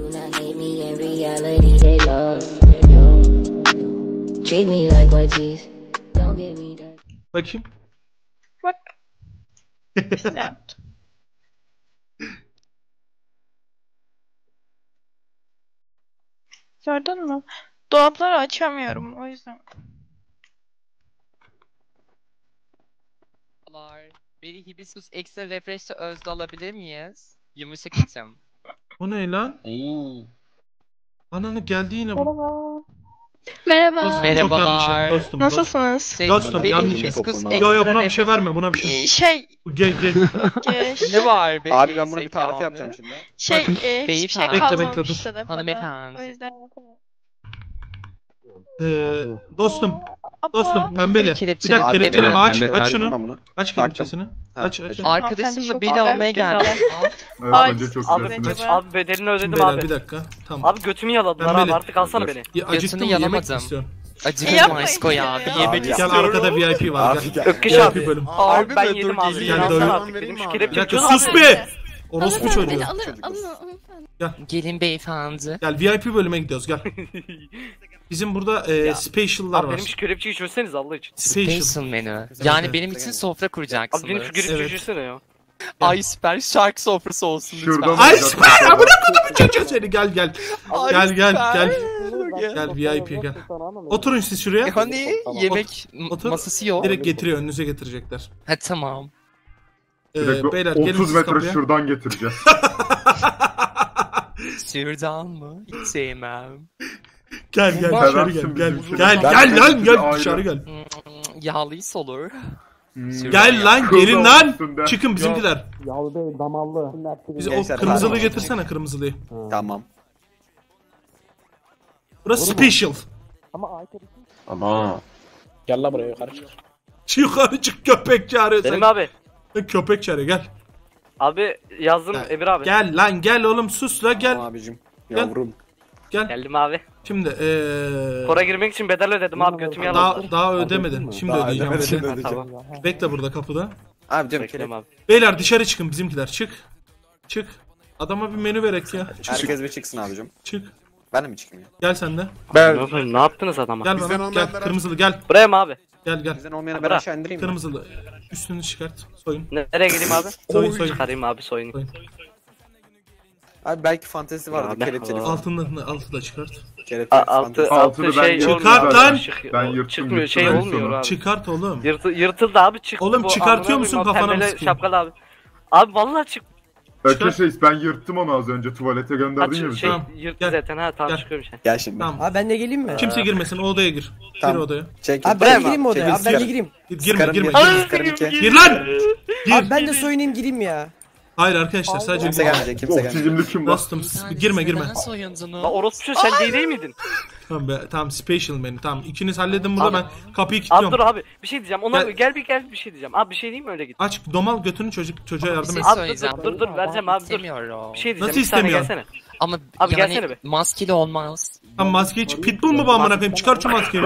Bakayım. Bak. Ne yaptın? Gördün mü? Dolapları açamıyorum o yüzden. Bir Hibiscus Extra Refresh'te özde alabilir miyiz? Yumuşak içim. O ne lan? Ananı geldi yine bu. Merhaba. Dostum, Merhabalar. çok yanlış şey. Dostum, Nasılsınız? Dostum, bir yanlış Hibiscus Yo Extra yo buna bir Refresh. şey verme, buna bir şey. Gel gel. Ne var be? Abi ben buna bir tarif yapacağım şimdi. Hiçbir şey Beyefendi. kalmamıştı da bana. Hanımefendi. O yüzden. Dostum, Abla. pembeli. Bir Kelepçe. dakika Abi, kelepçeni evet, aç, ben aç şunu. Ben bunu. Aç kelepçesini. Aç. Arkadaşımla beni Çok almaya geldi. Evet, Ay, bence çok az güzelsiniz. önce Abi bedelini ödedim Beyler abi. bir dakika. Tamam. Abi götümü yaladılar Pembeli. abi artık alsana beni. Ya, acıktın mı? Yemek mi yalamadım. istiyorsun? Acıklı Yapmayın Maysko ya. ya. Bir yemek Abi, Gel istiyorum. arkada VIP var. Abi, Gel. gel. Ökkeş VIP abi. bölüm. Abi ben mi? yedim Dur, abi. geleyim. Gel, Alsana dur. artık. Benim şu Bir kelepçe dakika çözüm sus abi. be! Orospu çocuğu. Gelin beyefendi. Gel VIP bölüme gidiyoruz gel. Bizim burada special'lar Abi var. benim şu kelepçeyi çözseniz Allah için. Special menü. Yani benim için sofra kuracaksınız. Abi benim şu kelepçeyi Evet. çözsene ya. Ay süper şarkı sofrası olsun lütfen. Şuradan Ay süper! Amına koyayım çocuğu seni gel. Gel süper. Gel VIP gel. Oturun siz şuraya. Hani yemek Otur. masası yok. Direkt getiriyor, önünüze getirecekler. Ha tamam. direkt Beyler gelin 30 siz metre kapıya. şuradan getireceğiz. Şuradan mı? Hiç sevmem. Gel dışarı Seversin gel. bizim Gel için. lan gel Ayrı. dışarı gel. Yağlıysa olur. Gel lan gelin Kıllı lan. üstünde. Çıkın bizimkiler. Yağlı değil, damallı. Bize o Gençler, kırmızılıyı pardon. getirsene kırmızılıyı. Tamam. Burası special. Ama. Gel la buraya yukarı çık. Yukarı çık köpek çağırıyor. Benim abi. Köpek çağırıyor gel. Abi yazdım Gel. Emir abi. Gel lan gel oğlum sus la gel. Tamam abicim. Yavrum. Gel. Geldim abi. Şimdi Kora girmek için bedel ödedim abi götümü yaladılar. daha ödemedin. Şimdi Daha ödeyeceğim. ödemedim, Bekle. ödeyeceğim. Tamam. Bekle burada kapıda. Abicim. Bekledim abi. Beyler dışarı çıkın bizimkiler çık. Çık. Adama bir menü verek ya. Çık. Herkes bir çıksın abicim. Çık. Ben de mi çıkayım ya? Gel sen de. Ne yaptınız adama? Gel bana. Gel kırmızılı gel. Buraya mı abi? Gel. Bizden olmayanı ben Bırak. aşağı indireyim mi? Kırmızılı. Üstünü çıkart. Soyun. Nereye gideyim abi? Soyun. Çıkarayım abi soyunu. Soyun. Abi belki fantezi vardı. Abi, Kelepçeli aa. falan. altı da çıkart. Kelepçeli Altı Altını ben şey yırttım olmuyor. Çıkart lan! Ben yırttım, Çıkmıyor şey yırttım en olmuyor sona. abi. Çıkart oğlum. Yırtıldı abi çıktı. Oğlum bu, çıkartıyor amına musun koyayım, o kafana mı pembele sıkayım? şapkalı abi. Abi vallahi çık. Ökkeş reis ben yırttım onu az önce tuvalete gönderdin ya bizi. Şey Tamam, yırttı gel. zaten ha tamam Gel. çıkıyorum şey. Gel şimdi. Tamam. Abi ben de geleyim mi? Kimse girmesin o odaya gir. Gir Tamam. odaya. Çek. Abi Buraya ben mı? gireyim mi odaya? Abi ben de Çek. gireyim. Girme. Sıkarım iki. Gir lan! Gir. Abi ben de soyunayım gireyim ya. Hayır arkadaşlar sadece Kimse gelmeyecek. Kimse gelmeyecek. Oksijinli kim var? Dostum girme. Neden soyundunuz? Lan orospu sen değil miydin? Tamam be tamam special menü tamam. İkiniz halledin burada Abi. ben kapıyı Abi kilitliyorum. dur abi bir şey diyeceğim. Ona Gel. gel bir şey diyeceğim. Abi bir şey diyeyim mi öyle git. Aç domal götünü çocuğa yardım Bir et. şey Abi, söyleyeceğim. dur, vereceğim abi, dur. İstemiyorum. Bir şey diyeceğim. Nasıl bir tane istemiyor? gelsene. Ama Abi yani gelsene be. maskeli olmaz. Tamam maskeyi çık. Pitbull mu bu amına koyayım? Çıkar şu maskeyi.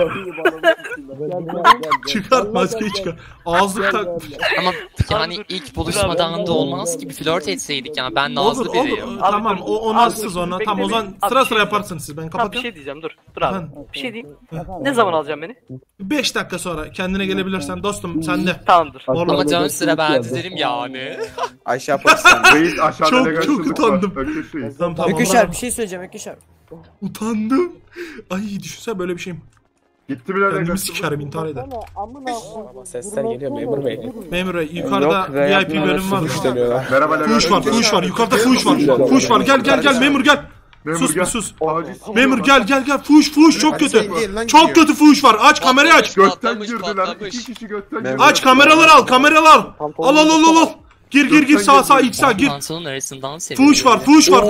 Çıkar maskeyi çıkar. Ağızlık tak. Ama yani dur. ilk buluşmadan da olmaz gibi flört etseydik yani ben nazlı Olur biriyim. olur. Abi Tamam dur. o Abi nazsız dur, ona. bekle, Tamam o zaman bekle. Abi sıra bir sıra şey yaparsınız siz. Ben Tamam bir kapatıyorum. şey diyeceğim dur. Dur abi. Efendim? Bir şey diyeyim. Ne zaman alacaksın beni? 5 dakika sonra kendine gelebilirsen dostum sende. Tamamdır. Ama can sıra ben derim yani. Ayşe yaparız sen. Reis aşağıda Çok legalsizlik var. utandım. Ökkeş reis. Tamam Öküş Allah- abi bir şey söyleyeceğim Öküş abi. Utandım. Ay düşünsene böyle bir şeyim. Gitti bile Kendimi legalsizlik. sikerim intihar eder. Ama sesler geliyor memur bey. Memur bey yukarıda VIP bölüm var mı? Merhaba Fuş var legalsizlik. fuş var yukarıda fuş var. Fuş var gel memur gel. Memur Sus gel. bir sus. Acil sus. Memur gel fuş çok kötü. Çok kötü fuş var. Aç kamerayı aç. Götten girdiler. 2 kişi götten girdiler. Aç kameraları al. Al. Gir sağ iç sağ gir. Pantolonun arasından seviyorum. Fuş var.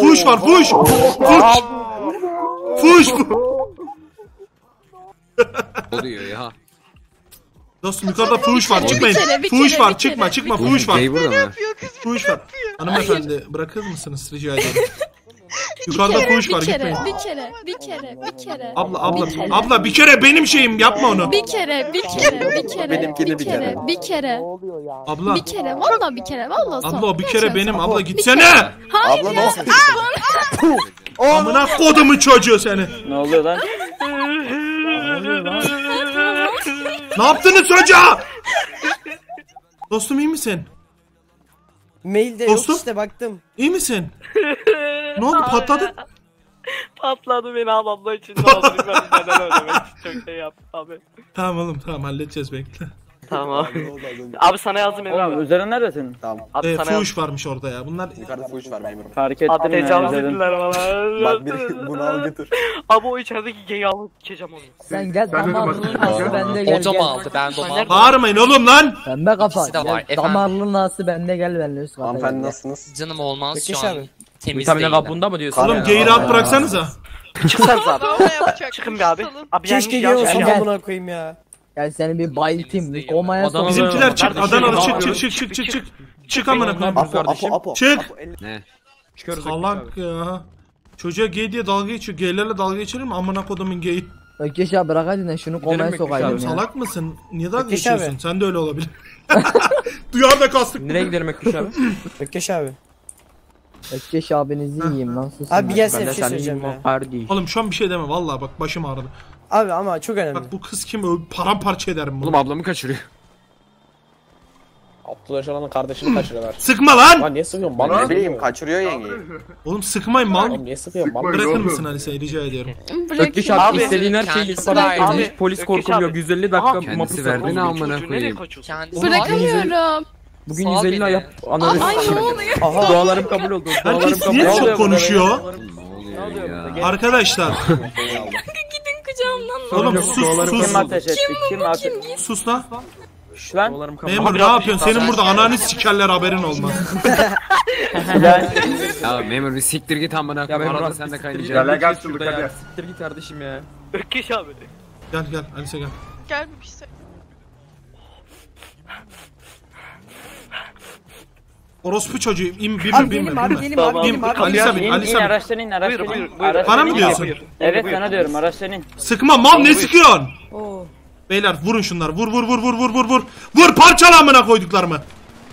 Fuş. Oluyor ya. Dostum yukarıda fuş var. Çıkmayın. Fuş var. Çıkma. Fuş var. Burada mı? Fuş var. Hanımefendi bırakır mısınız rica ederim. Yukarıda fuhuş var, Bir kere, gitmeyin. bir kere, bir kere, bir kere. Abla bir kere benim şeyim, yapma onu. Bir kere, bir kere, bir kere, Benimkini bir kere, bir kere, Abla. bir kere, valla bir kere, valla son. Abla o bir kere Gerçekten benim, son. abla gitsene. Hayır Abla ya. nasıl? Amına kodumun çocuğu seni. Ne oluyor lan? Ne yaptınız çocuğa? Dostum iyi misin? Mailde yok Dostum? işte baktım. İyi misin? Ne oldu, patladı? Patladı beni abla için. Ne olur ben neden ödemek çok şey yaptım abi. Tamam oğlum, tamam halledeceğiz, bekle. Tamam. Abi sana yazdım Emre abi. Üzerin nerede senin? Tamam. Abi sana yazdım. Fuhuş varmış orada ya. Bunlar Yukarıda fuhuş var memurum. Fark ettim Abi ya tecavüz üzerin. ettiler bana. Bak biri bunu al götür. Abi o içerideki geyi alıp geçeceğim onu. Sen gel damarlının nası bende gel. Hocam aldı, ben domam. bağırmayın oğlum lan. Pembe kafa. İkisi de var, efendim. Damarlı nası bende gel benimle üst kata Hanımefendi gel. nasılsınız? Canım olmaz Ökeş şu an. abi. Temiz Vitamine değil. kabuğunda mı diyorsun? Oğlum geyi rahat bıraksanıza. Çıksanız abi. Bravo yapacak. Çıkın bir abi. Abi Keşke yani gel olsam gel. amına koyayım ya. Gel seni bir bayıltayım. Bir komaya Adanalı- sok. Bizimkiler çık, Kardeşim, Adanalı abi. çık. Çık amına koyayım. Apo. Çık. Çıkıyoruz. Salak ya. Çocuğa gay diye dalga geçiyor. Gaylerle dalga geçirir mi? Amına kodumun gay. Ökeş abi bırak hadi şunu komaya mi sokayım Oğlum ya. salak mısın? Niye dalga Ökeş geçiyorsun? abi. Sen de öyle olabilir. Duyar da kastık. Nereye gidelim Ekkuş abi? Ökeş abi. Ökeş abinizi yiyeyim lan sus. Abi bir lan. gelsene Ben bir de şey sen söyleyeceğim iyiyim ya. o kardeş. Oğlum şu an bir şey deme. Vallahi bak başım ağrıdı. Abi ama çok önemli. Bak bu kız kim? Paramparça ederim bunu. Oğlum ablamı kaçırıyor. Abdullah Öcalan'ın kardeşini kaçırıyorlar. Sıkma lan! Lan niye sıkıyorsun? Bana Ne bileyim kaçırıyor yengeyi. Oğlum sıkmayın mal. Oğlum niye sıkıyorsun? Bana Bırakır oğlum. mısın Alise'yi rica ediyorum. Ökkeş Bırakın. abi Abi, istediğin her şeyi kendisi ifade verdi. etmiş. Polis Ökkeş korkuluyor. abi. 150 dakika Kendisi mapus verdi, var. ne amına koyayım. Kendisi Bırakamıyorum. Bugün Sağ 150 beni. ayıp analiz. Ay ne oluyor? Aha. Dualarım kabul oldu. Dualarım Herkes kabul niye oldu. çok konuşuyor? Arkadaşlar. Gidin kucağımdan. Oğlum yok, sus dualarım Kim sus. ateş etti? Kim ateş etti? Sus lan. Şş lan. Dualarım kabul Memur ne yapıyorsun? Senin burada ananı sikerler haberin olmaz. Ya memur bir siktir git amına Ya koyayım. memur Arada abi, sen de siktir kaynayacaksın. Gel, gel, git şurada şurada ya. gel. Siktir git kardeşim ya. Ökkeş abi. Gel Alise gel. şey. Gelmemişse. Orospu çocuğu binme Abi binme gelim abi binme. gelim Tamam. abi gelim abi. Alisa bin İn Alisa bin. araçtan in araçtan Buyur, in. buyur, buyur. Araçtan Bana mı in. diyorsun? Evet sana diyorum araçtan in. Sıkma mal ne sıkıyorsun? Oo. Beyler vurun şunları. Vur. Vur parçala amına koyduklarımı.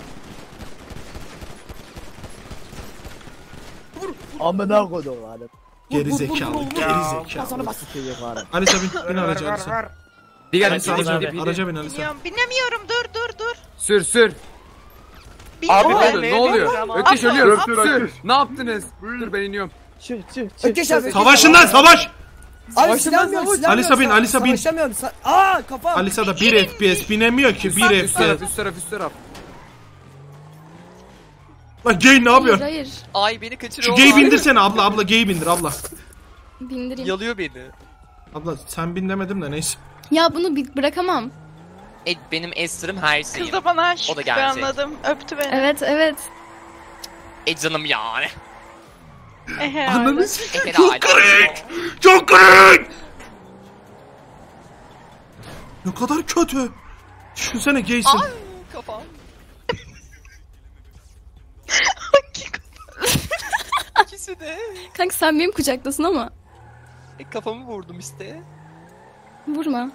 Amına koydum hadi. Geri zekalı. Alisa bin araca Alisa. Bir gel Alisa araca bin Alisa. Binemiyorum dur. Sür. Abi Ne ben oldu? Ne oluyor? Ökkeş ölüyor. Sür. Sür. Ne yaptınız? Dur ben iniyorum. Çık. Ökeş abi. Savaşın lan savaş. Abi silahım yok silahım Alisa yok. bin, Alisa bin. Savaşamıyorum. Aa kafa. Alisa da 1 FPS binemiyor ki 1 Üst taraf, FPS. üst taraf. Lan gay ne yapıyor? Hayır. Ay beni Şu kaçırıyor. gay'i bindirsene abla gay'i bindir abla. Bindireyim. Yalıyor beni. Abla sen bin demedim de neyse. Ya bunu bırakamam. Benim Esther'ım her şeyim. Kız da bana O aşık da ben gelecek. anladım. Öptü beni. Evet. Canım yani. Ananı Efe çok kırık. Çok kırık. Ne kadar kötü. Düşünsene gaysin. Ay kafam. İkisi de. Kanka sen benim kucaktasın ama. Kafamı vurdum işte. Vurma.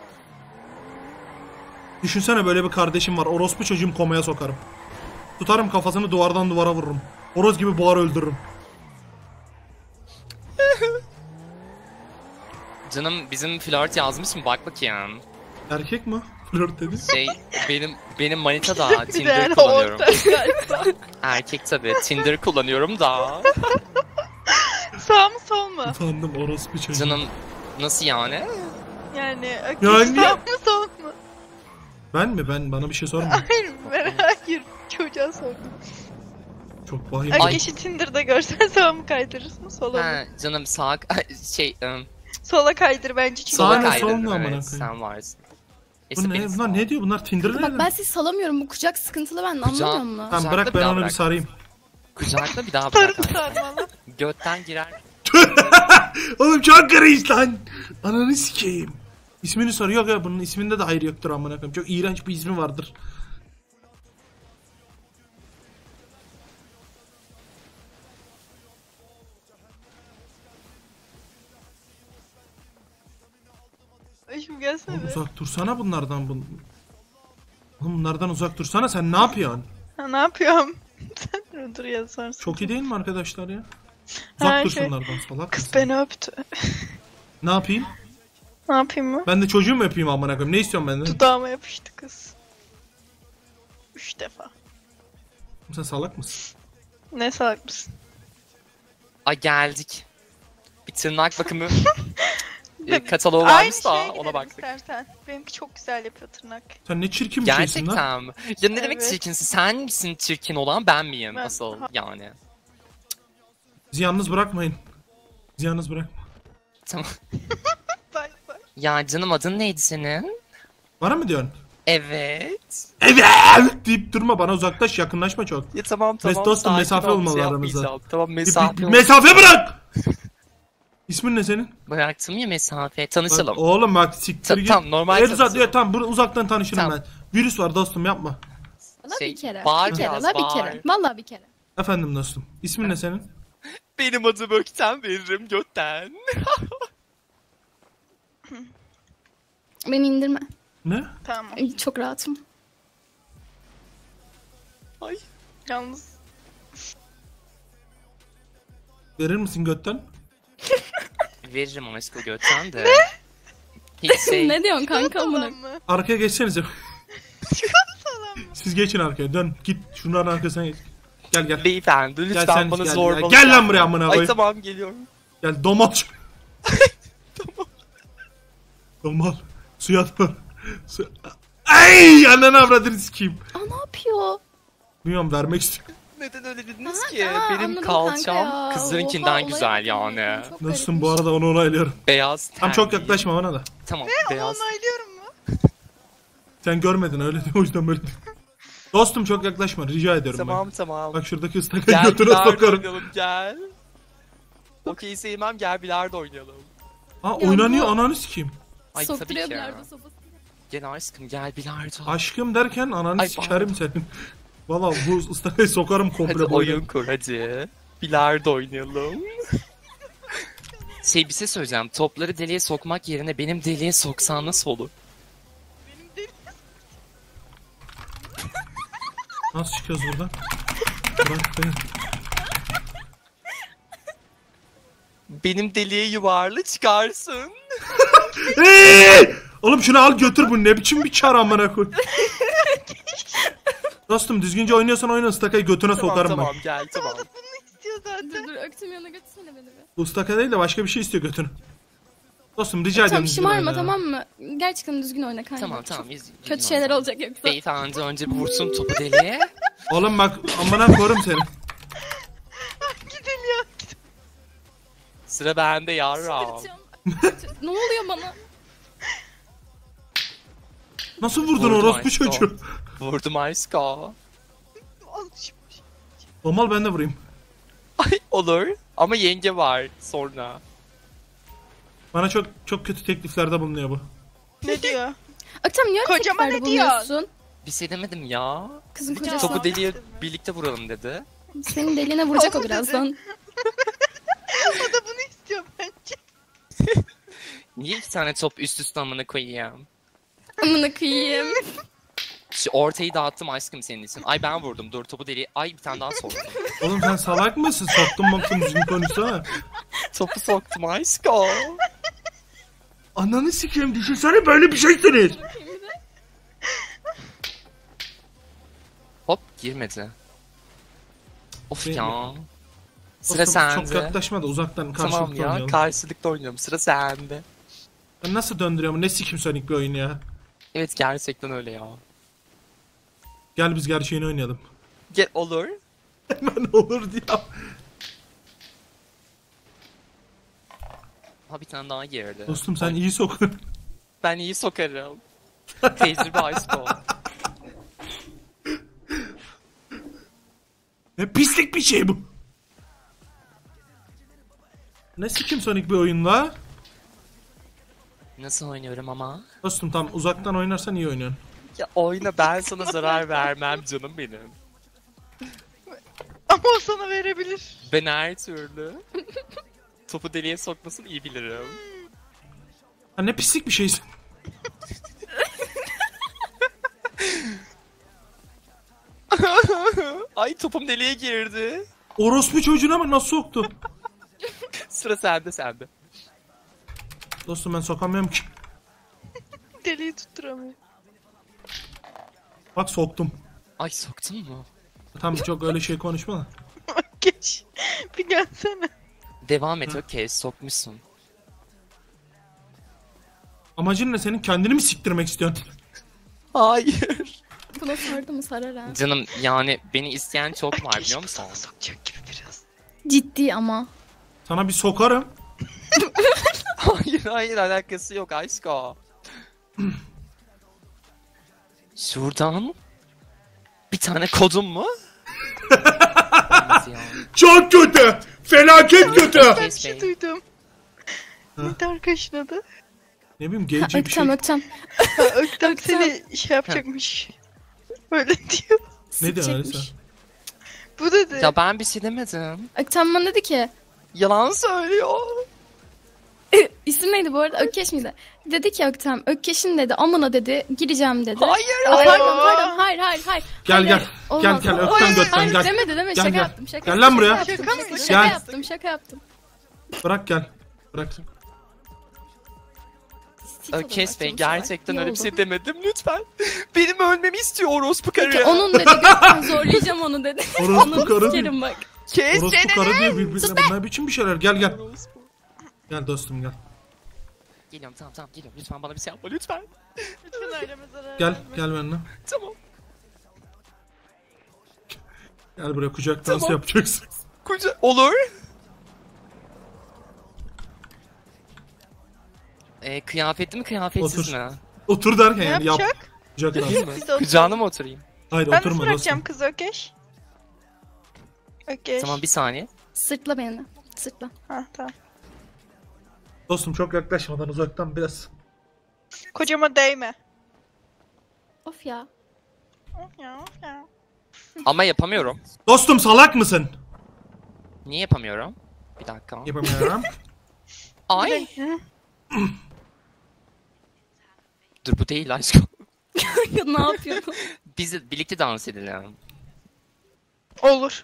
Düşünsene böyle bir kardeşim var. Orospu çocuğum komaya sokarım. Tutarım kafasını duvardan duvara vururum. Horoz gibi boğar öldürürüm. Canım bizim flört yazmış mı? Bak bakayım. Erkek mi? Flört dedi. Benim manita da Bir de Tinder yani kullanıyorum. orta galiba. Erkek tabii. Tinder kullanıyorum da. Sağ mı sol mu? Utandım orospu çocuğum. Canım nasıl yani? Yani Yani- öküz sağ mı sol mu? Ben mi? Bana bir şey sorma. Hayır çocuğa sordum. Çok vahim. Ay. Ökkeş'i Tinder'da görsen sağa mı kaydırırsın sola mı? Ha, canım sağ Sola kaydır bence çünkü. Sağ sola mı, kaydır. sol mu amına Evet, koyayım? sen varsın. Bu ne? Bunlar ne diyor? Bunlar Tinder'da Bak ne? ben sizi salamıyorum. Bu kucak sıkıntılı ben Kucak- anlamıyor musun? Tamam Kucakta bırak bir ben daha onu bir bırak. sarayım. Kucakta bir daha Sarı bırak. sarmalı. Götten girer. Oğlum çok cringe lan. Ananı sikeyim. İsmini soruyor ya bunun isminde de hayır yoktur amına koyayım. Çok iğrenç bir ismi vardır. kardeşim gelsene. Oğlum uzak dursana bunlardan. Oğlum bunlardan uzak dursana, sen ne yapıyorsun? Ha, ne yapıyorum? Sen dur ya sorsın. Çok iyi değil mi arkadaşlar ya? Uzak Ha, dur şey, şunlardan, salak Kız mısın? beni öptü. Ne yapayım? Ne yapayım mı? Ben de çocuğu mu yapayım amına koyayım? Ne istiyorsun benden? Dudağıma yapıştı kız. 3 defa. Sen salak mısın? Ne salak mısın? Ay geldik. Bir tırnak bakımı kataloğu varmış da şeye ona gidelim baktık. istersen. Benimki çok güzel yapıyor tırnak. Sen ne çirkin bir şeysin lan. Gerçekten mi? Ya ne demek Evet. çirkinsin? Sen misin çirkin olan, ben miyim Ben- asıl yani? Bizi yalnız bırakmayın. Bizi yalnız bırakma. Tamam. Bay bay. Ya canım, adın neydi senin? Bana mı diyorsun? Evet. Evet deyip durma, bana uzaklaş, yakınlaşma çok. Ya tamam Dostum, sakin mesafe ol, olmalı şey aramızda. yapmayacağım. Tamam Bir mesafe ol. mesafe bırak! İsmin ne senin? Bıraktım ya mesafe. Bak, Tanışalım. oğlum bak siktir git. Tamam, normal Evet, tanışalım. tamam uzaktan tanışırım Tamam. ben. Virüs var dostum, yapma. Valla Şey, bir kere. bağır Bir kere. biraz, La bir bağır. kere. Valla bir kere. Efendim dostum. İsmin ne senin? Benim adım Ökten, veririm götten. Beni indirme. Ne? Tamam. Ay, çok rahatım. Ay. Yalnız Verir misin götten? Veririm aşkı götten de. Hiç şey. Ne diyorsun kanka amına? tamam mı? Arkaya geçsenize. Siz geçin arkaya, dön. Git şunların arkasına geç. Gel gel. Beyefendi Gel lütfen sen, bana gel, zorbalık gel lan yapma. buraya amına Ay koyayım. tamam geliyorum. Gel domal. Domal. Suya dur. Ay ananı avradını sikeyim. Aa ne yapıyor? Bilmiyorum, vermek istiyorum. Neden öyle dediniz ki? Aa, Benim anladım kalçam kanka ya. kızlarınkinden Oha, güzel olaya yani. bakıyorum. Çok Nasılsın garipmiş. bu arada, onu onaylıyorum. Beyaz Tam çok tenliyim. yaklaşma bana da. Tamam Onu beyaz. onaylıyorum mu? Sen görmedin öyle değil, o yüzden böyle. Dostum çok yaklaşma, rica ediyorum Tamam tamam. Bak şuradaki ıstakayı Gel götüne bilardo sokarım. oynayalım gel. Okey sevmem, gel bilardo oynayalım. Ha Ya oynanıyor, bu- ananı sikeyim. Ay tabii Sokturuyor ki. bilardo sopası. Gel aşkım gel bilardo. Aşkım derken ananı Ay, sikerim senin. Valla bu ıstakayı sokarım komple. Hadi oyun kur hadi. Bilardo oynayalım. Bir şey söyleyeceğim. Topları deliğe sokmak yerine benim deliğe soksan nasıl olur? Nasıl çıkıyoruz buradan? Bırak beni. Benim deliğe yuvarlı çıkarsın. Oğlum şunu al götür, bu ne biçim bir çar amına koy. Dostum düzgünce oynuyorsan oyna, ıstakayı götüne sokarım Tamam ben. gel tamam. Bunu istiyor zaten. Dur öktüm yanına götürsene beni bir. Bu ıstaka değil de başka bir şey istiyor götünü. Dostum rica ediyorum. Tamam düzgün şımarma oyna. tamam mı? Gerçekten düzgün oyna kanka. Tamam tamam. Çok kötü şeyler olacak yoksa. Beyefendi önce bir vursun topu deliğe. Oğlum bak amına korum seni. Gidelim ya. Sıra bende yarram. Ne oluyor bana? Nasıl vurdun Vurdum orospu aşkım. çocuğu? Vurdum aşkım. Alışmış. Domal ben de vurayım. Ay olur. Ama yenge var sonra. Bana çok çok kötü tekliflerde bulunuyor bu. Ne diyor? Akşam niye öyle Kocama tekliflerde ne diyor? bulunuyorsun? Bir şey demedim ya. Kızın kocası. Topu deliğe birlikte vuralım dedi. Senin deliğine vuracak o Oldu dedi. birazdan. O da bunu istiyor bence. Niye iki tane top üst üste amına koyayım? Amına koyayım. Şu ortayı dağıttım aşkım senin için. Ay ben vurdum. Dur topu deliğe. Ay bir tane daha soktum. Oğlum sen salak mısın? Soktun baktım düzgün konuşsana. Topu soktum aşkım. Ananı sikeyim, düşünsene böyle bir şeysiniz. Hop girmedi. Of Benim- ya. Sıra Dostum, sende. çok yaklaşma da uzaktan karşılıklı Tamam ya oynayalım. karşılıklı oynuyorum. Sıra sende. Ben nasıl döndürüyorum? Ne sikim Sonic bir oyun ya. Evet gerçekten öyle ya. Gel biz gerçeğini oynayalım. Gel olur. Hemen olur diye. Ha bir tane daha girdi. Dostum sen iyi sok. Ben iyi sokarım. Tecrübe aşkım. Ne pislik bir şey bu. Ne sikim Sonic bir oyun la? Nasıl oynuyorum ama? Dostum tam uzaktan oynarsan iyi oynuyorsun. Ya oyna, ben sana zarar vermem canım benim. Ama o sana verebilir. Ben her türlü topu deliğe sokmasını iyi bilirim. Ha ne pislik bir şeysin. Ay topum deliğe girdi. Orospu çocuğuna mı nasıl soktu? Sıra sende. Dostum ben sokamıyorum ki. Deliği tutturamıyor. Bak soktum. Ay soktun mu? Tam çok öyle şey konuşma da. Geç. Bir gelsene. Devam et okey sokmuşsun. Amacın ne senin? Kendini mi siktirmek istiyorsun? Hayır. Buna sardı mı sarar ha? Canım yani beni isteyen çok var biliyor musun? Sana sokacak gibi biraz. Ciddi ama. Sana bir sokarım. Hayır alakası yok aşko. Şuradan bir tane kodum mu? Olmaz ya. Çok kötü. Felaket kötü. Ben bir şey duydum. Neydi arkadaşın adı? Ne bileyim gence bir şey. Öktem. Öktem seni şey yapacakmış. Öyle diyor. Ne diyorsun öyle Sikecekmiş. sen? Bu dedi. Ya ben bir şey demedim. Öktem bana dedi ki. Yalan söylüyor. İsim neydi bu arada? Ökkeş miydi? Dedi ki Öktem. Ökkeş'in dedi. Amına dedi. Gireceğim dedi. Hayır. Pardon. Hayır. Gel gel. Olmaz. Gel Öktem götten Hayır gel. deme. Gel, Şaka gel. yaptım. Gel lan buraya. Şaka yaptım. Bırak gel. Bırak. Ökkeş Bey gerçekten öyle bir şey demedim lütfen. Benim ölmemi istiyor orospu karı. Onun dedi. Gökten zorlayacağım onu dedi. Orospu Onu karı diyor. sikerim bak. Kes Orospu seni. karı diyor birbirine. Bunlar biçim bir şeyler. Gel. Gel dostum gel. Geliyorum tamam geliyorum. Lütfen bana bir şey yapma lütfen. Lütfen aileme zarar Gel verme. benimle. Tamam. Gel buraya kucak dansı yapacaksın. Olur. Kıyafetli mi kıyafetsiz Otur. mi? Otur derken Ne yani yap. yapacak? Kucak dansı. Yapayım mı? Biz de oturalım. Kucağına mı oturayım? Hayır Ben nasıl oturma bırakacağım dostum. kızı Ökeş? Ökeş. Tamam bir saniye. Sırtla beni. Sırtla. Ha tamam. Dostum çok yaklaşmadan uzaktan biraz. Kocama değme. Of ya. Of ya. Ama yapamıyorum. Dostum salak mısın? Niye yapamıyorum? Bir dakika. Yapamıyorum. Ay. Dur bu değil aşkım. Ya ne yapıyorsun? Biz de birlikte dans edelim. Olur.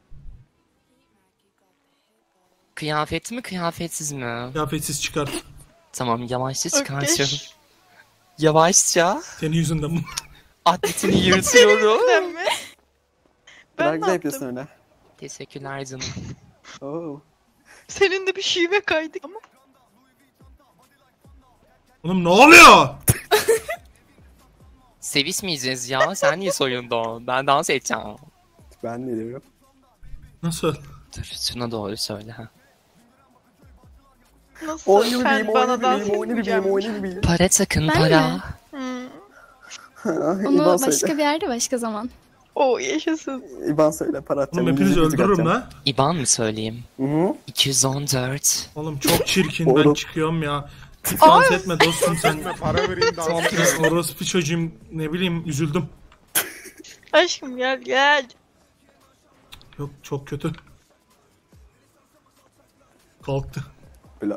Kıyafetli mi kıyafetsiz mi? Kıyafetsiz çıkart. Tamam yavaşça çıkartıyorum. Ökeş. Yavaşça Senin yüzünden bu. atletini yırtıyorum. Sen mi? Ben Bırak ne da yaptım? yapıyorsun öyle. Teşekkürler canım. Oo. Senin de bir şive kaydı ama. Oğlum ne oluyor? Sevişmeyeceğiz ya. Sen niye soyundun? Ben dans edeceğim. Ben ne diyorum? Nasıl? Dur şuna doğru söyle ha. Nasıl? Sen bana dans etmeyeceksin. Para takın Ben para. mi? Hmm. Onu İban başka söyle. bir yerde başka zaman. Oo yaşasın. İban söyle para atacağım. Oğlum hepinizi İngilizce öldürürüm atacağım. la. İban mı söyleyeyim? Hı-hı. 214. Oğlum çok çirkin ben Oğlum. çıkıyorum ya. Hiç dans etme dostum sen. Para vereyim dans. Orospu çocuğum ne bileyim üzüldüm. Aşkım gel. Yok çok kötü. Kalktı. Böyle.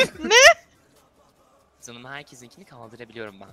Canım herkesinkini kaldırabiliyorum ben.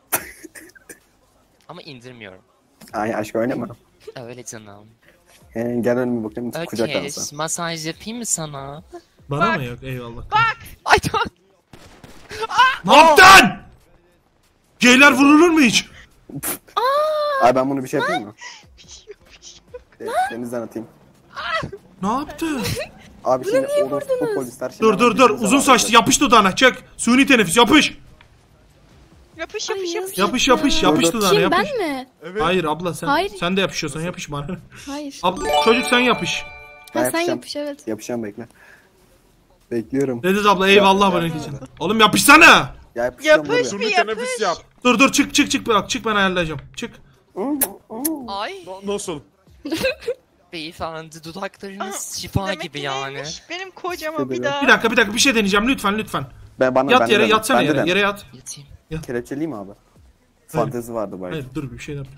Ama indirmiyorum. Ay aşk oynama. Öyle canım. Gel önüme bakayım kucak Okey, dansı. masaj yapayım mı sana? Bana mı yok eyvallah. Ay tamam. Ne yaptın? Geyler vurulur mu hiç? Ay ben bunu bir şey yapayım mı? Denizden atayım. Ne yaptı? Abi şimdi orospu polisler şimdi... Dur uzun saçlı yapış dudağına çek. Suni teneffüs yapış. Yapış. Yapış Dur. dudağına Kim yapış. ben mi? Hayır abla sen Hayır. sen de yapışıyorsan yapış bana. Hayır. Abla, çocuk sen yapış. Ben Ha, sen yapacağım. yapış evet. Yapacağım bekle. Bekliyorum. Dedi abla eyvallah bana için. Oğlum yapışsana. Ya yapacağım Yapış. Şunu teneffüs yap. Dur çık bak çık ben ayarlayacağım. Çık. Ay. Nasıl? Beyefendi dudaklarınız şifa gibi yani. Benim kocama bir daha. Bir dakika bir şey deneyeceğim lütfen. Ben Yat yere yatsana yere yat. Yatayım. Kelepçeliyim mi abi? Fantezi vardı bari. Hayır dur bir şey yap.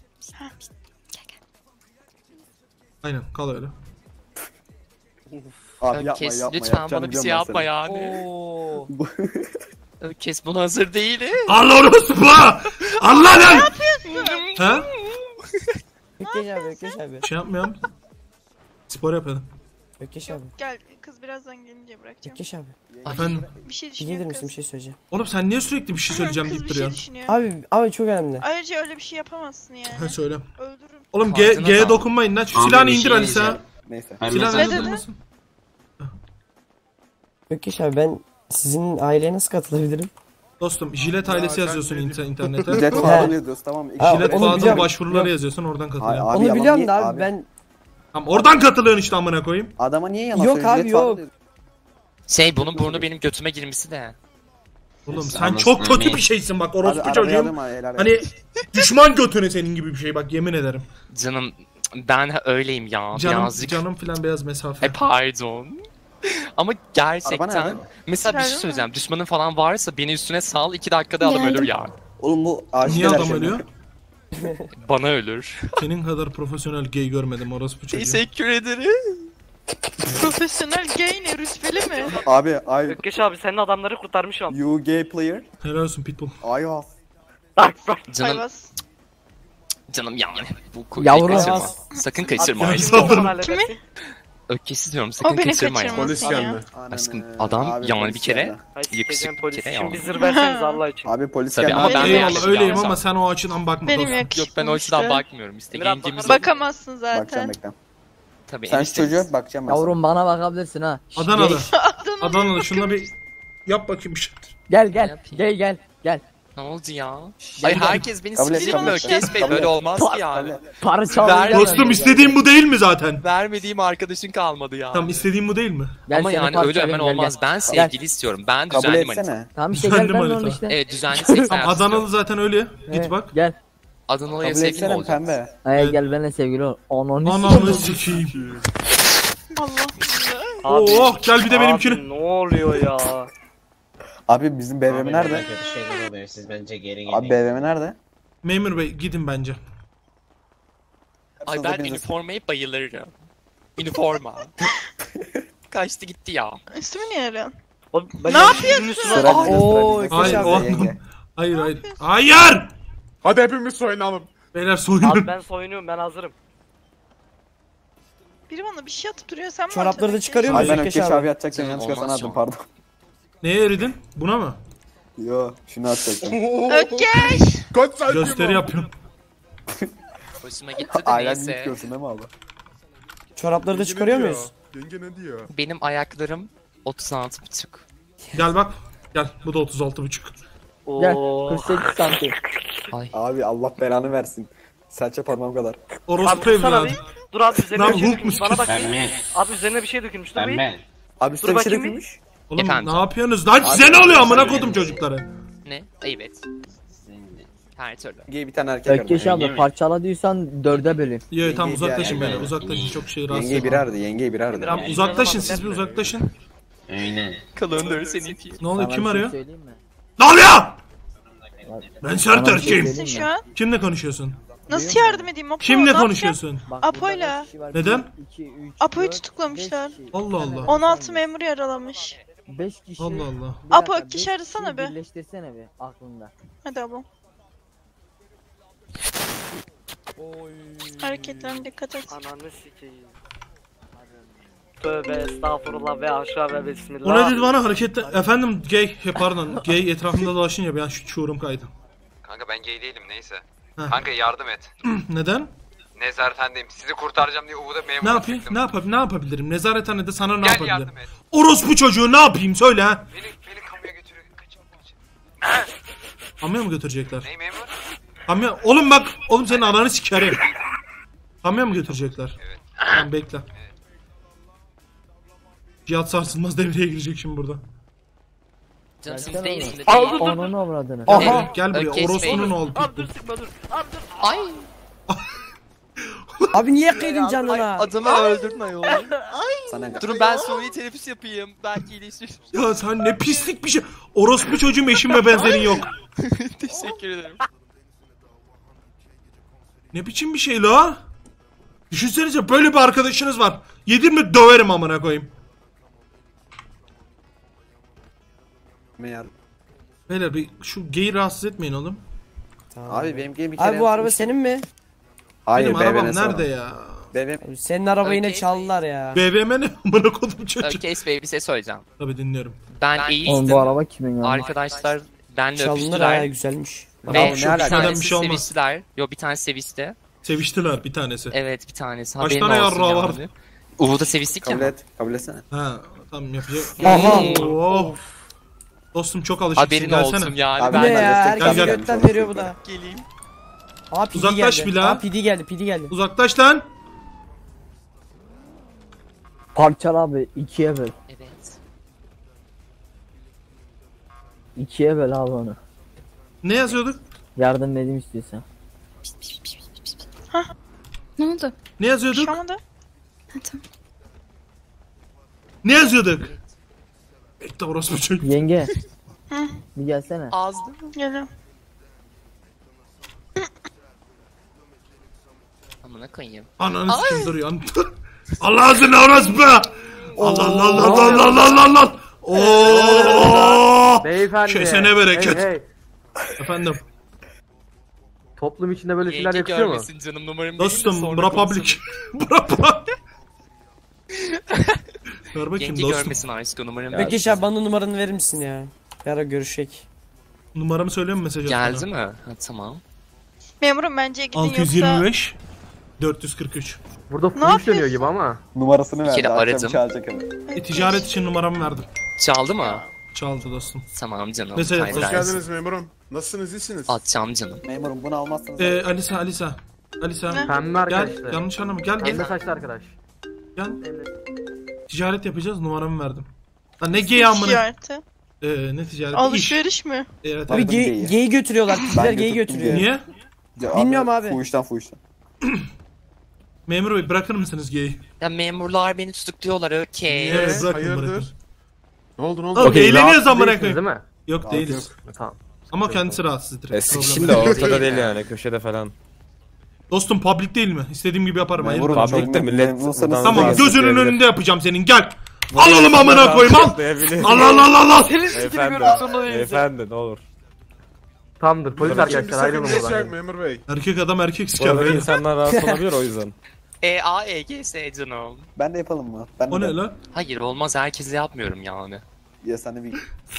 Aynen kal öyle. Abi yapma Ökes yapma. lütfen yapacağını bana bir şey biliyorum ben yapma senin. yani. Ökes buna hazır değilim. Allah orospu! Allah lan! Ha? Ne Ökkeş abi. Şey yapmıyorum. Spor yapalım. Ökkeş abi. Gel kız birazdan gelince bırakacağım. Ökkeş abi. Efendim. Bir şey Bir düşünüyor gelir kız. misin bir şey söyleyeceğim. Oğlum sen niye sürekli bir şey söyleyeceğim Kız deyip bir şey duruyorsun? düşünüyor. Abi çok önemli. Ayrıca öyle bir şey yapamazsın yani. Ha söyle. Öldürürüm. Oğlum Kartına G'ye sağ ol. dokunmayın lan. Şu silahını indir Alisa. Neyse. Silahını Ne dedi? indirmesin. Ökkeş abi ben sizin aileye nasıl katılabilirim? Dostum jilet ailesi yazıyorsun internete. Jet falan yazıyoruz tamam mı? Ha, Jilet onu Fatih'in biliyorum. başvuruları yazıyorsun oradan Hayır, katılıyorsun. abi, Onu yalan biliyorum değil da abi ben Tamam oradan katılıyorsun işte amına koyayım. Adama niye yalan Yok söylüyorsun? abi, Jet falan yok. yazıyor. Bunun burnu benim götüme girmesi de. Oğlum sen çok kötü bir şeysin bak Abi orospu arabayı çocuğum. alayım ha, helal Hani düşman götüne senin gibi bir şey bak yemin ederim. Canım ben öyleyim ya. Canım, Birazcık. canım filan beyaz mesafe. Pardon. Ama Araba gerçekten nerede? mesela bir şey Nerede? söyleyeceğim. Düşmanın falan varsa beni üstüne sal 2 dakikada adam Geldim. ölür ya. Oğlum bu aşk Niye adam ölüyor? Bana ölür. Senin kadar profesyonel gay görmedim orospu çocuğu. Teşekkür ederim. Profesyonel gay ne? Rütbeli mi? Abi Ökkeş abi senin adamları kurtarmışım. you gay player. Helal olsun Pitbull. I was. Bak bak. Canım Ayvaz. yani. Bu Yavrum. kaçırma. Sakın kaçırma. Abi, aşkım. Sanırım. Ökesi diyorum sakın O beni kaçırma. kaçırmasın Polis ya. geldi. Aşkım, adam yani polis bir kere- geldi. Ay Yakışıklı sikeceğim bir polis. kere Şimdi ya. bir zır verseniz Allah için. Abi polis Tabii geldi. ama ben de Eyvallah yakışıklı öyleyim olsam. ama sen o açıdan bakma Benim dostum. yakışıklım Yok ben o açıdan işte. bakmıyorum. İstediğimiz Bakar- Bakamazsın Bakacağım zaten. bekle. Tabii Sen şu eniştemiz. çocuğa bakacağım ben sana. Yavrum bana bakabilirsin ha. Adanalı. Adanalı. Adanalı şuna bir yap bakayım bir şey. Gel Ne gel. yapayım? Gel. Ne oldu ya? Ay herkes beni Kabul et, sikecek mi? kabul et. Ökes Bey Kabul böyle et. olmaz ki yani. Para çalacağım. Dostum istediğim bu değil mi zaten? Vermediğim arkadaşın kalmadı ya. Tamam istediğim bu değil mi? Ama yani öyle hemen olmaz. Ben sevgili istiyorum. Ben Kabul düzenli manita. etsene. Tamam işte Düzenli gel ben manita. onu işte. Evet düzenli seks Tamam hayatı Adanalı istiyorum. zaten öyle. Git Evet, bak. Gel. Adanalı'ya Kabul sevgili mi etsene olacağız? pembe. Evet. Gel benimle sevgili ol. Onu Ananı sikeyim. Allah. Abi, Oh gel bir de benimkini. Abi ne oluyor ya? Abi bizim BVM nerede? Siz bence geri Abi BVM nerede? Memur bey gidin bence. Ay ben üniformaya bayılırım. Üniforma. Kaçtı gitti ya. Üstümü niye arıyorsun? Oğlum, ben Ne yapıyorsun? Sıra bize, Oo, sıra bize. Hayır abi, o yenge. anlam. Hayır. Hayır! Hadi hepimiz soyunalım. Beyler Abi soyunun. ben soyunuyorum ben hazırım. Biri bana bir şey atıp duruyor sen mi Çorapları da atacaksın? çıkarıyor Ay musun ben Ökkeş Ökkeş abi? abi atacaktım Canım, yanlışlıkla sana olmaz attım şu an. pardon. Neye eridin? Buna mı? Yo şunu atacaktım. Ökkeş. Kaç saat Gösteri yapıyorum. Hoşuma gitti de Ailen neyse. yıkıyorsun değil mi abi? Çorapları da çıkarıyor muyuz? Yenge ne diyor? Benim ayaklarım 36,5. Gel bak. Gel bu da 36,5. Gel. Oo. 48 santim. Abi Allah belanı versin. Serçe parmağım kadar. Orospu Abi dursana evladı. bir. Dur abi üzerine Lan bir şey Hulk dökülmüş. musun? Bana bak bir. Abi üzerine bir şey dökülmüş. Dur bir. Abi üstüne Dur bir şey bakayım dökülmüş. Oğlum Efendim? ne yapıyorsunuz? Lan size ne oluyor amına kodum çocukları? Ne? Evet. Her türlü. Yenge bir tane erkek Ökkeş arada. abi parçaladıysan dörde böleyim. Yo tamam Yenge uzaklaşın bir beyler yer. uzaklaşın çok şey rahatsız Yengeyi etmeyin. birerdi, yengeyi birerdi. Tamam uzaklaşın siz bir uzaklaşın. Aynen. Kalındır seninki. Ne oluyor Sana kim bir şey arıyor? söyleyeyim mi? Ne oluyor? Ben sert Sana bir şey erkeğim. söyleyeyim Şu mi? an Kimle konuşuyorsun? nasıl yardım edeyim? Apo, Kimle ne konuşuyorsun? Bak, Apo'yla. burada beş kişi var. Neden? 1, 2, 3, Apo'yu 4, tutuklamışlar. 5 kişi. Allah Allah. 16 memur yaralamış. 5 kişi. Allah Allah. Bir Apo, dakika, kişi beş arasana kişiyi be. Birleştirsene bir aklında. Hadi ablam. Hareketlerine dikkat et. Ananı sikeyim. Tövbe estağfurullah ve aşağı ve O bismillah. ne dedi bana harekette? Efendim gay. Pardon. Gay etrafında dolaşınca ben şu şuurum kaydı. Kanka ben gay değilim neyse. Heh. Kanka yardım et. Neden? Nezarethanedeyim. Sizi kurtaracağım diye Uğur'da memur Ne yapayım? Ne yapabilirim? Nezarethanede sana ne Gel yapabilirim? yardım et. Orospu çocuğu ne yapayım söyle ha. Beni kamuya götürüyor. Kaçın. Kamuya mı götürecekler? Ney memur? Kamuya... Oğlum bak. Oğlum senin ananı sikerim. Kamuya mı götürecekler? Evet. Tamam bekle. Cihat Sarsılmaz devreye girecek şimdi burada. Canım siz Gelsene değilsiniz. oğlum. Onun avradını. Aha. Gel buraya. Ökkeş Bey. Orospunun oğlu Abi Pitbull. dur sıkma dur. Abi dur. Ay. Abi niye kıydın canına? Adamı öldürdün ayol. Sana Durun ben suni teneffüs yapayım. Belki iyileşir. Ya sen ne pislik bir şey. Orospu çocuğum eşim ve benzerin yok. Teşekkür ederim. Ne biçim bir şey la? Düşünsenize böyle bir arkadaşınız var. Yedirme döverim amına koyayım. meğer. Beyler bir şu geyi rahatsız etmeyin oğlum. Abi benim gibi bir kere Abi bu araba yapmıştım. senin mi? Hayır Benim arabam BBM 'si var. nerede ya? BBM. Senin arabayı yine Okey. çaldılar ya. BBM ne? Amına kodum çocuğu. Ökkeş Bey bir şey söyleyeceğim. Tabii dinliyorum. Ben Oğlum eğildim. bu araba kimin ya? Arkadaşlar benle Çalınır ha, öpüştüler. güzelmiş. Ve Bravo, ne bir alaka? Neden tanesi bir şey olmaz. seviştiler. Yo bir tanesi sevişti. Seviştiler bir tanesi. Evet bir tanesi. Kaç Haberin tane olsun yarrağı yani. var? Uğur'da seviştik Kabul ya. et. Kabul etsene. Ha tamam yapacak. Aha. Oh. Dostum çok alışıksın Haberin gelsene. olsun yani. Abi Bu ne Ben ben- ya? destek Herkes gel. götten veriyor bu da. geleyim. Aa PD Uzaklaş geldi. bir la. Aa PD geldi, PD geldi. Uzaklaş lan. Parçal abi 2'ye böl. Evet. 2'ye böl abi onu. Ne yazıyorduk? Yardım edeyim istiyorsan. Ne oldu? Ne yazıyorduk? Şu anda. Ha, tamam. Ne yazıyorduk? Bekle orospu çocuğu. Yenge. Bir gelsene. Azdı. Geliyorum. Amına koyayım. Ananı sikim duruyor. Allah azine orospu. Allah Allah Allah Allah Allah Allah Allah. Ooo. Beyefendi. Kesene bereket. Hey, hey. Efendim. Toplum içinde böyle şeyler Yenge yakışıyor mu? görmesin canım numaramı. Dostum bura public. Bura public. Ver bakayım Yenge dostum. görmesin aşkı numaramı. Peki abi bana numaranı verir misin ya? Yara görüşecek. Numaramı söylüyor mu mesaj Geldi atmana? mi? Ha tamam. Memurum bence gidin yoksa. 625 443. Burada Ne fuhuş dönüyor yapıyorsun? gibi ama. Numarasını verdi. kere Akşam aradım. çağıracak hemen. Ticaret için numaramı verdim. Çaldı mı? Çaldı dostum. Tamam canım. Mesela- hayır, Hoş hayır. geldiniz memurum. Nasılsınız, iyisiniz? Atacağım canım. Memurum bunu almazsanız. Alisa. Ne? Pembe Gel arkadaşlar. yanlış anlama gel Pembe gel. saçlı arkadaş. Gel. Ticaret yapacağız numaramı verdim. Lan ne gay amına. Ticareti. Ne ticareti? İş. Alışveriş mi? Evet. Abi evet. Geyi. geyi götürüyorlar. Kızlar geyi götürdüm götürüyor. Niye? Ya Bilmiyorum abi. Fuhuştan. Memur bey bırakır mısınız geyi? Ya memurlar beni tutukluyorlar okey. Niye? Bırakın Hayırdır? bırakın. Ne oldu ne oldu? Oğlum eğleniyoruz amına Değilsiniz koyayım. değil mi? Yok değiliz. Tamam. Ama kendisi rahatsızdır. Sikişin de ortada değil yani, köşede falan. Dostum public değil mi? İstediğim gibi yaparım. Hayır. Memurum Public de millet memnunsanız- Tamam Gezip gözünün gelebilir. önünde yapacağım senin gel. Alalım amına koyayım al. Al al al al al. Beyefendi ne olur. Tamamdır polis arkadaşlar ayrılın buradan. Memur bey. Erkek adam erkek Bu siker. arada böyle. insanlar rahatsız olabilir o yüzden. EAEGS canım. Ben de yapalım mı? Ben de O ne lan? Hayır olmaz herkesle yapmıyorum yani. Ya sen de bir...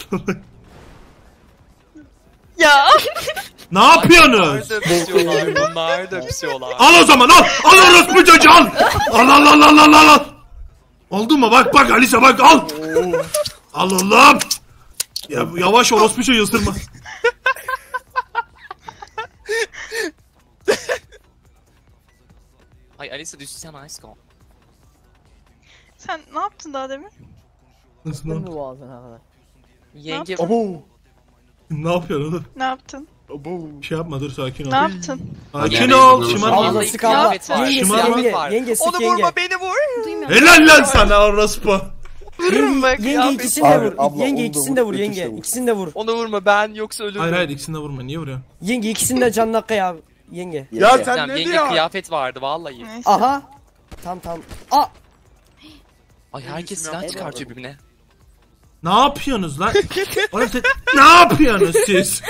Ya. Ne yapıyorsunuz? Bunlar da öpüşüyorlar. Al o zaman al. Al orospu çocuğu al. Al al al al al al. Oldu mu? Bak bak Alisa bak al. Al oğlum. Ya, yavaş orospu çocuğu ısırma. Ay Alisa düşsene aşkım. Sen ne yaptın daha demin? Nasıl Değil lan? mi boğazına kadar? Yenge Ne yapıyorsun oğlum? Ne yaptın? Bir şey yapma dur sakin ol. Ne yaptın? Sakin ol. Şımarma. Ağzı Vallahi sık abla. kıyafet var. Yenge Şımarma. yenge. var. Yenge sık onu yenge. vurma beni vur. Duymuyorum. Helal lan sana orospu. Vururum bak. Yenge ikisini de Abi, vur. abla, Yenge onu da ikisini de vur, vur ötüşe yenge. vur. İkisini de vur. Onu vurma ben yoksa ölürüm. Hayır hayır ikisini de vurma. Niye vuruyorsun? Yenge ikisini de canına kıy abi. Yenge. Ya sen Tamam, ne yenge diyorsun? kıyafet vardı vallahi. Neyse. Aha. Tamam. Aa. Ay herkes silah çıkartıyor birbirine. Ne yapıyorsunuz lan? Oğlum ne yapıyorsunuz siz?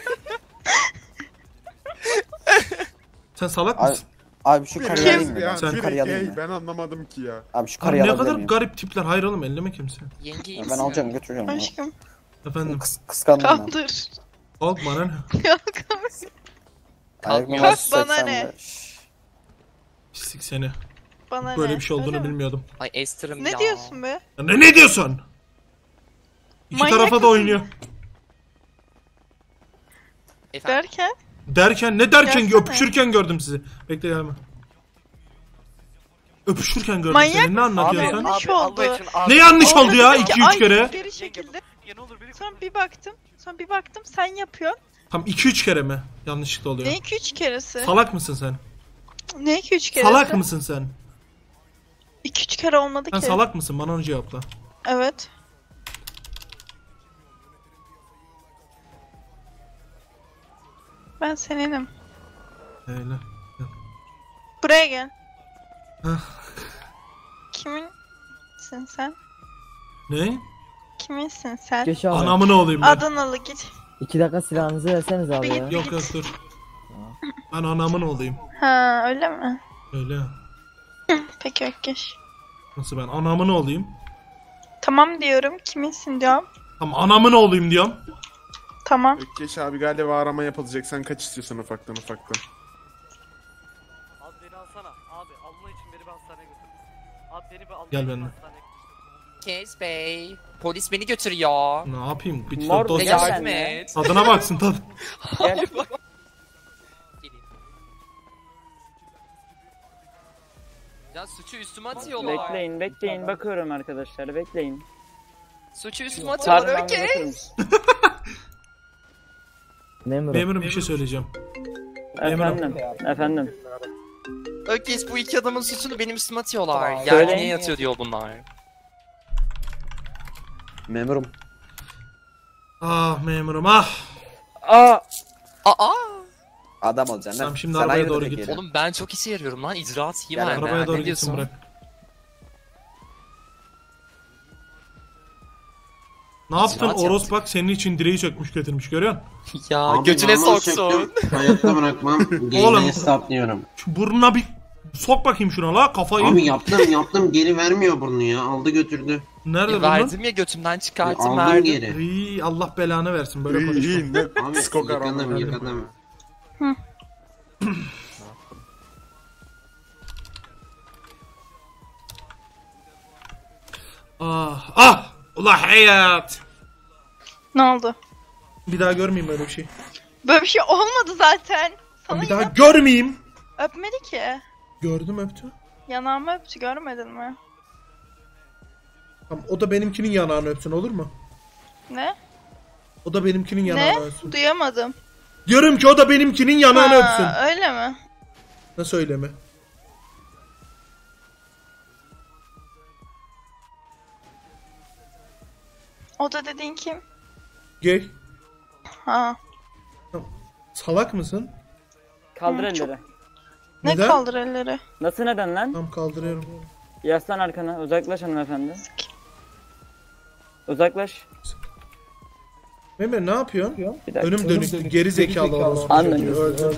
Sen salak Abi, mısın? abi şu karıyı alayım mı? Ya, Sen biri karıyı alayım gay, mı? ben anlamadım ki ya. Abi şu Abi karıyı ne alabilir kadar miyim? garip tipler. Hayır oğlum elleme kimse. Yenge iyi Ben misin? alacağım götüreceğim onu. Aşkım. Efendim. Kıskandım ben. Kaldır. Kalk bana ne? Kalk. Ayak Kalk numarası bana ne? 85. Pislik seni. Bana Böyle ne? bir şey olduğunu Öyle mi? bilmiyordum. Ay Esther'ım Ne ya. diyorsun be? Ya ne diyorsun? İki Manyak tarafa da mısın? oynuyor. Efendim? Derken? Derken ne derken Gelsene. öpüşürken gördüm sizi. Bekle gelme. Öpüşürken gördüm Manyak seni. Ne anlatıyorsun sen? Yanlış oldu. Ne yanlış oldu ya Peki, 2-3 kere? Geri şekilde. Sonra bir baktım sen yapıyorsun. Tam 2-3 kere mi? Yanlışlıkla oluyor. Ne 2-3 keresi? Salak mısın sen? Ne 2-3 keresi? Salak mısın sen? 2-3 kere olmadı Sen ki. salak mısın? Bana onu cevapla. Evet. Ben seninim. Öyle. Buraya gel. Hah. Kiminsin sen? Ne? Kiminsin sen? Geç abi. Anamın oğluyum ben. Adanalı git. 2 dakika silahınızı verseniz abi Bir ya. git. Yok yok dur. Ben anamın olayım. Ha öyle mi? Öyle. Peki Ökkeş. Nasıl ben anamın olayım? Tamam diyorum. Kiminsin diyorum. Tamam anamın olayım diyorum. Tamam. Ökkeş abi galiba arama yapılacak. Sen kaç istiyorsun ufaktan? Abi beni alsana. Abi Allah için beni bir hastaneye götür. Abi beni bir Allah Gel için benimle. hastaneye götür. Kes Bey. Polis beni götürüyor. Ne yapayım? Bir Mor dost bey, Yardım Gel et. tadına baksın tad. Gel. Ya suçu üstüme atıyorlar. Bekleyin bakıyorum arkadaşlar bekleyin. Suçu üstüme atıyorlar. Çağırın Okey. bakır mısın? Memurum bir şey söyleyeceğim. Efendim. Okey bu iki adamın suçunu benim üstüme atıyorlar. Söyleyin. Yani niye yatıyor diyor bunlar. Memurum. Ah memurum ah. Aa! Aa! Adam olacaksın. Tamam, lan. şimdi Sen arabaya hayırdır doğru peki git. ya? Oğlum ben çok işe yarıyorum lan. İcraat iyi Gel, bende. Arabaya doğru Ne gitsin diyorsun? bırak. Ne yaptın? İcraat Oros bak senin için direği sökmüş getirmiş görüyor musun? Ya Abi götüne normal soksun. söktüm. Hayatta bırakmam. Oğlum. Geriye saplıyorum. Şu burnuna bir sok bakayım şuna la kafayı. Abi yaptım geri vermiyor burnu ya. Aldı götürdü. Nerede burnun? Verdim ya götümden çıkarttım Aldım verdim. geri. İyi, Allah belanı versin böyle konuşma. Abi yıkadım. Ah ah! Ula hayat! Ne oldu? Bir daha görmeyeyim böyle bir şey. Böyle bir şey olmadı zaten. Sana Bir daha görmeyeyim. öpmedi ki. Gördüm öptü. Yanağımı öptü görmedin mi? Tamam, o da benimkinin yanağını öpsün olur mu? Ne? O da benimkinin yanağını Ne? öpsün. Duyamadım. Diyorum ki o da benimkinin yanağını öpsün. Öyle mi? Nasıl öyle mi? O da dediğin kim? Gel. Ha. Salak mısın? Kaldır Hı, çok- elleri. Ne Neden? kaldır elleri? Nasıl neden lan? Tamam kaldırıyorum. Yaslan arkana. Uzaklaş hanımefendi. Uzaklaş. Memur ne yapıyorsun? Bir dakika. Önüm dönüktü. Geri zekalı orası. Anladım. Öldü.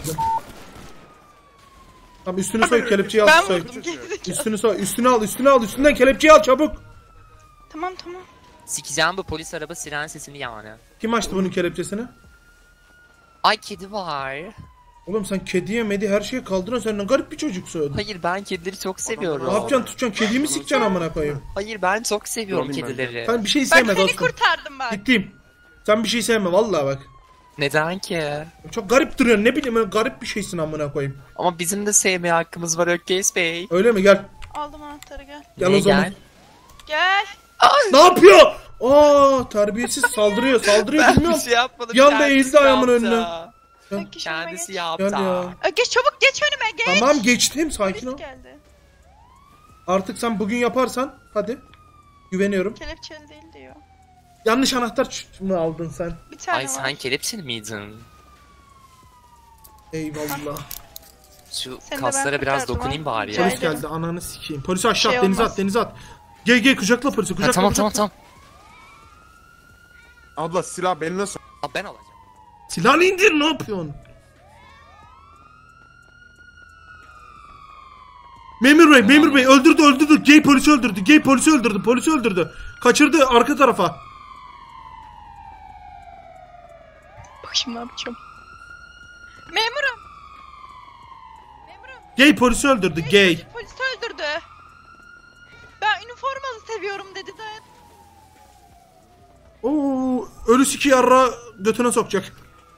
Tamam üstünü soy kelepçeyi al Ben soy. vurdum gerizekalı. Üstünü soy. Üstünü al. Üstünden kelepçeyi al çabuk. Tamam. Sikeceğim bu polis araba siren sesini yani. Kim açtı bunun kelepçesini? Ay kedi var. Oğlum sen kediye medi her şeye kaldırıyorsun. Sen ne garip bir çocuksun. Hayır ben kedileri çok seviyorum. Ne yapacaksın tutacaksın kediyi mi sikeceksin amına koyayım? Hayır ben çok seviyorum kedileri. Sen bir şey Bak sevme seni dostum. kurtardım ben. Gittim. Sen bir şey sevme vallahi bak. Neden ki? Çok garip duruyorsun ne bileyim öyle garip bir şeysin amına koyayım. Ama bizim de sevmeye hakkımız var Ökkeş Bey. Öyle mi gel. Aldım anahtarı gel. Gel Ne o zaman. gel? Gel. Ne yapıyor? Aa terbiyesiz saldırıyor bilmiyorum. şey yapmadım. Bir anda kendisi eğildi ayağımın yaptı. önüne. Ökkeş önüme Kendisi geç. yaptı. Gel ya. Ökkeş çabuk geç önüme geç. Tamam geçtim sakin ol. Polis geldi. Artık sen bugün yaparsan hadi. Güveniyorum. Kelepçeli değil diyor. Yanlış anahtar mı aldın sen? Bir tane Ay var. sen kelepçeli miydin? Eyvallah. Şu Seni de kaslara ben biraz kurtardım dokunayım ha. bari Rica ya. Polis ederim. geldi ananı sikeyim. Polisi aşağı Şey at denize olmaz. at denize at. Gel kucakla polisi Ha, kucakla. tamam kucakla. tamam. Abla silah beline sok. Aa, ben alacağım. Silahını indir ne yapıyorsun? Memur bey öldürdü. Gay polisi öldürdü. Kaçırdı arka tarafa. Bak şimdi ne yapacağım. Memurum. Gay polisi öldürdü gay. Polis öldürdü. Ben üniformalı seviyorum dedi de. Oo, ölü siki yarra götüne sokacak.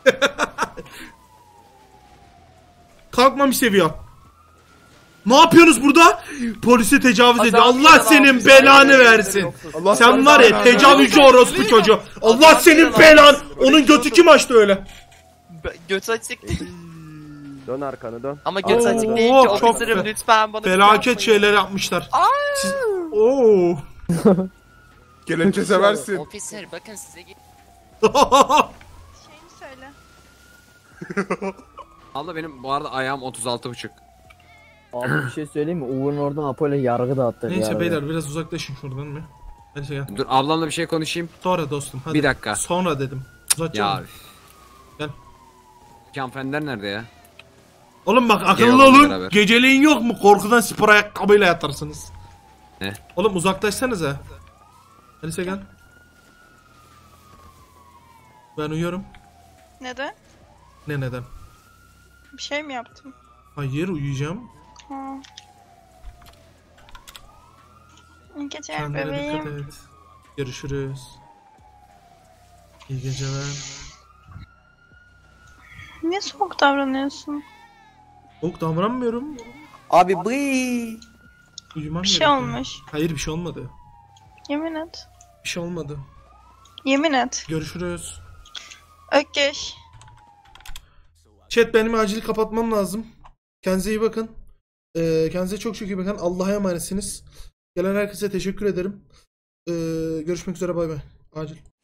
Kalkmamış seviyor. Ne yapıyorsunuz burada? Polise tecavüz ediyor. Allah senin belanı versin. Sen var ya tecavüzcü orospu çocuğu. Allah senin belan. Onun götü kim açtı öyle? Göt açık. Dön arkanı dön. Ama göt Oo, açık değil ki. çok Ofislerim lütfen bana bir şey Felaket yapmayın. şeyler yapmışlar. Siz... Oo. Kelepçe seversin. Ofisler bakın size Şeyini söyle. Abla benim bu arada ayağım 36,5. Abi bir şey söyleyeyim mi? Uğur'un oradan Apo'yla yargı dağıttı. Neyse beyler biraz uzaklaşın şuradan mı? Hadi gel. Dur ablamla bir şey konuşayım. Sonra dostum hadi. Bir dakika. Sonra dedim. Uzatacağım. Ya. Gel. Hanımefendiler nerede ya? Oğlum bak akıllı Eyvallah olun. beraber. Geceleyin yok mu? Korkudan spor ayakkabıyla yatarsınız. Ne? Oğlum uzaklaşsanıza. Hadi gel. Ben uyuyorum. Neden? Ne neden? Bir şey mi yaptım? Hayır uyuyacağım. Ha. İyi geceler Kendine dikkat bebeğim. et. Görüşürüz. İyi geceler. Niye soğuk davranıyorsun? Soğuk davranmıyorum. Abi bıy. Uyumam Bir şey gerekiyor. olmuş. Hayır bir şey olmadı. Yemin et. Bir şey olmadı. Yemin et. Görüşürüz. Ökkeş. Chat benim acil kapatmam lazım. Kendinize iyi bakın. Kendinize çok iyi bakın. Allah'a emanetsiniz. Gelen herkese teşekkür ederim. Görüşmek üzere bay bay. Acil.